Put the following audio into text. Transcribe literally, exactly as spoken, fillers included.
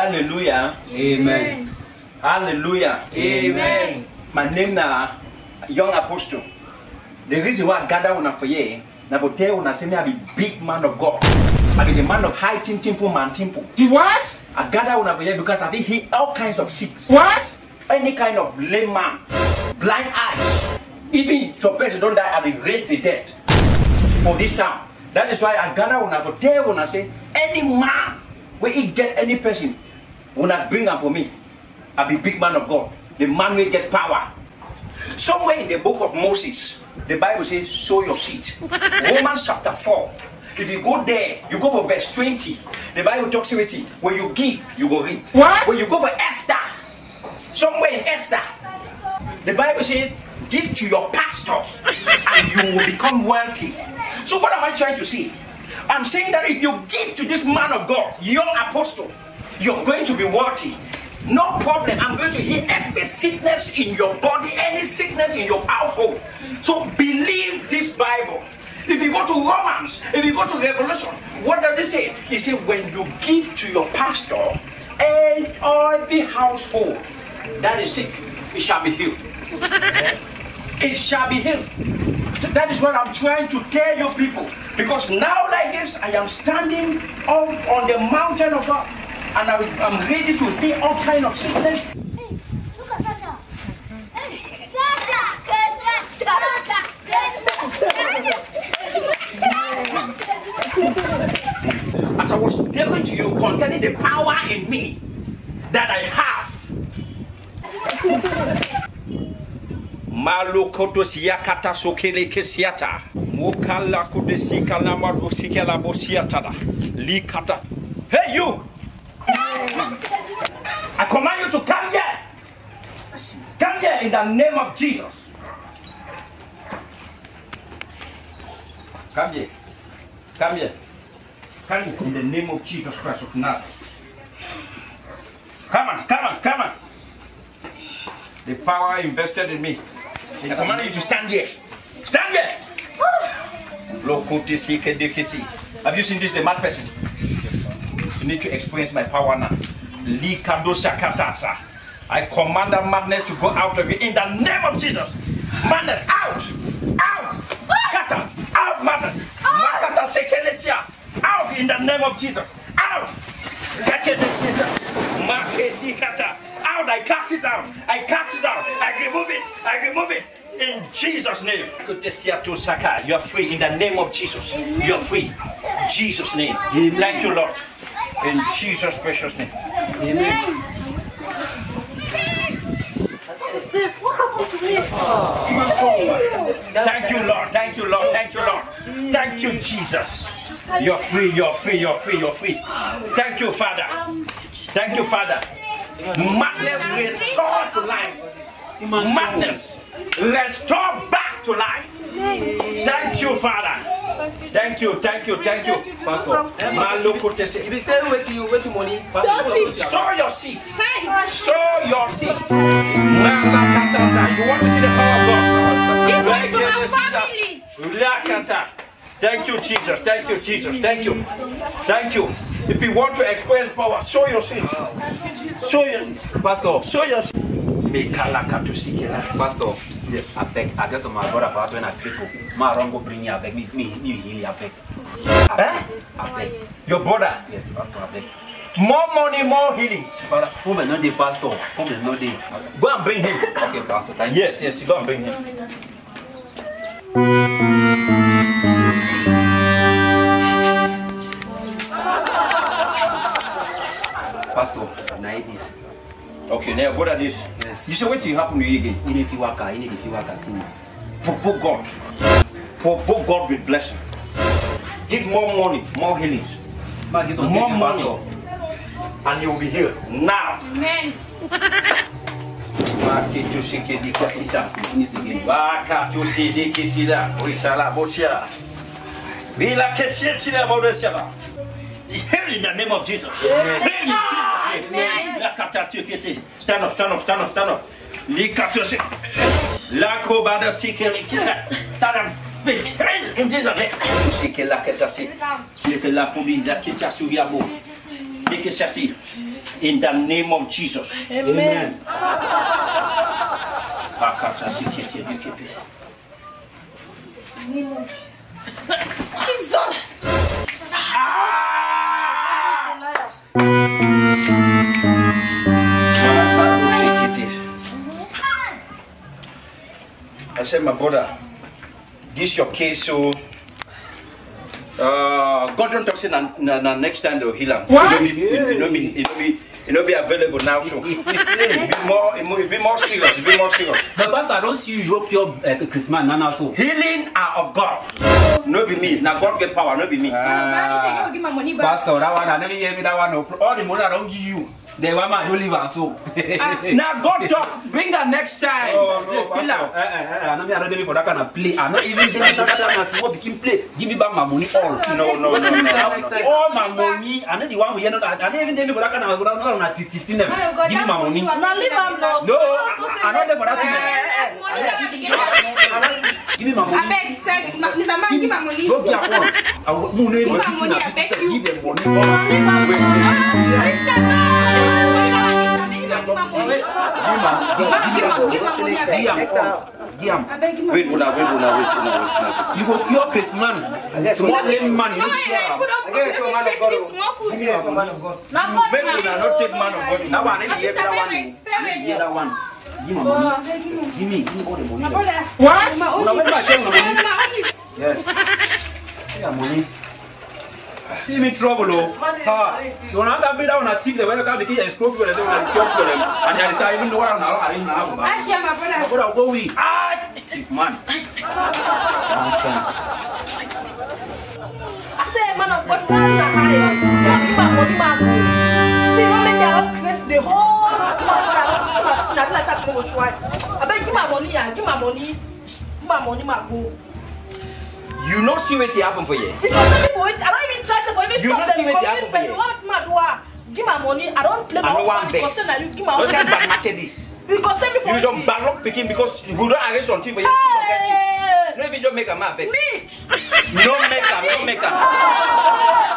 Hallelujah. Amen. Hallelujah. Amen. My name na Young Apostle. The reason why I gather una for ye, na for tell una say me I be big man of God. I be the man of high tin temple man temple. The what? I gather una for ye because I be heal all kinds of sick. What? Any kind of lame man, blind eyes, even some person don't die and they raise the dead for this time. That is why I gather una for tell una say any man where he get any person una bring am for me. I be big man of God. The man will get power. Somewhere in the book of Moses, the Bible says, sow your seed. Romans chapter four. If you go there, you go for verse twenty. The Bible talks about it. When you give, you go reap. What? When you go for Esther, somewhere in Esther, the Bible says, give to your pastor and you will become wealthy. So what am I trying to say? I'm saying that if you give to this man of God, your apostle, you're going to be wealthy. No problem. I'm going to heal every sickness in your body, any sickness in your household. So believe this Bible. If you go to Romans, if you go to Revelation, what does it say? It says when you give to your pastor and every household that is sick, it shall be healed. It shall be healed. So that is what I'm trying to tell you people. Because now like this, I am standing up on the mountain of God. And I, I'm ready to heal all kind of sickness. Hey, look at Sasha. Hey, Sasha. As I was telling to you concerning the power in me that I have. Malokoto siakata sokele kesiata. Mokala kudesika la marosika la bosiata. Likata. Hey you! I command you to come here. Come here in the name of Jesus. Come here. Come here. Come here in the name of Jesus Christ of Nazareth. Come on, come on, come on. The power invested in me. I command you to stand here. Stand here. Have you seen this, the mad person? You need to experience my power now. I command that madness to go out of you in the name of Jesus. Madness out! Out! Out! Out, madness! Out in the name of Jesus! Out! Out! I cast it out! I cast it out! I remove it! I remove it! In Jesus' name. You are free in the name of Jesus. You are free. In Jesus' name. Thank you, Lord. In Jesus' precious name. Amen. What is this? What happened to me? Thank you, Lord. Thank you, Lord. Thank you, Lord. Thank you, Jesus. You're free. You're free. You're free. You're free. Thank you, Father. Thank you, Father. Madness restored to life. Madness restored back to life. Thank you, Father. Thank you, thank you, thank you, Pastor. If you say wait to you, wait to money. Sow your seed. Sow your seed. You want to see the power of God? This one's for my family. Thank you, Jesus. Thank you, Jesus. Thank you. Thank you. If you want to experience power, sow your seed. Sow your Pastor. Sow your seed. Pastor. Yes. I beg, I guess my brother pastor when I people. My wrong go bring you, I beg me, me, me, heal, I beg. I beg. I beg. Your brother? Yes, pastor, I beg. More money, more healings. Father, come and not the pastor. Come and not the. Go and bring him. Okay, pastor, thank you. Yes, yes, go and bring him. Pastor, now this. Okay, now what are this? Yes. You say what will happen to you again? You need to work, you need to work since. Provoke God. Provoke God with blessing. Give more money, more healings. More money. And you will be healed. Now. Amen. In the name of Jesus. Amen. Amen. Stand up, stand up, stand up, stand up. La cobada sikeli kisa. Stand up. In Jesus' name. Sikela ketasi. Sikela pobida kita suyabo. Dikisasi. In the name of Jesus. Amen. Jesus. I said, my brother, this is your case, so uh, God don't talk say na, na, na next time they'll heal him. What? It will be, it will be, it will be available now, so it be more, it will be more serious, it be more serious. But Pastor, I don't see you joke your uh, Christmas now so. Healing are of God. No be me. Now God get power, no be me. Uh, Give my money back. Pastor, that one I never hear me that one. No, all the money I don't give you. The one man don't leave and so. Now God talk, bring that next time. Oh no, Pastor. Eh eh eh, I know me I don't give me for that kind of play. I not even give me that kind of what begin play. Give me back my money all. No, no, no, no, no. All my money. I know the one who you know. I don't even give me for that kind of no no na titi titi never. Give me my money. Now leave am now. No, I not there for that thing. Give me my money. I beg, sir, Mister Man, give my money. Don't be a fool. I will no name. Give my money, I beg you. Give them money. Now leave am now. Sister, no. Wait, wait, wait, wait, you go cure this man. Small man, you Maybe we are not take man of God. Now I need to hear that one. Hear that one. Give me money. Give me, give me all the money. What? Yes. Yeah, money. See me trouble, oh. Ha. You want to be down a tip the way you can be explode for them and kill for them. And I say, even the one now, I didn't have. I share my brother. My brother, go we. Ah, man. Nonsense. I say, man of God, why are you hiding? Give my money, man. See, no make you press the whole money. I beg, give my money, give my money, give my money, my boo. You not see what happen for you. Because for it, I don't even trust it for even You stop not them. see what happen for you. What mad give my money. I don't play I my don't want money because vex. that you give my Don't money. say bad market this. You go send me for You it. don't bankrupt picking because we don't arrange something for you. Hey! No even just make a man vex. Me! No make a, no make a.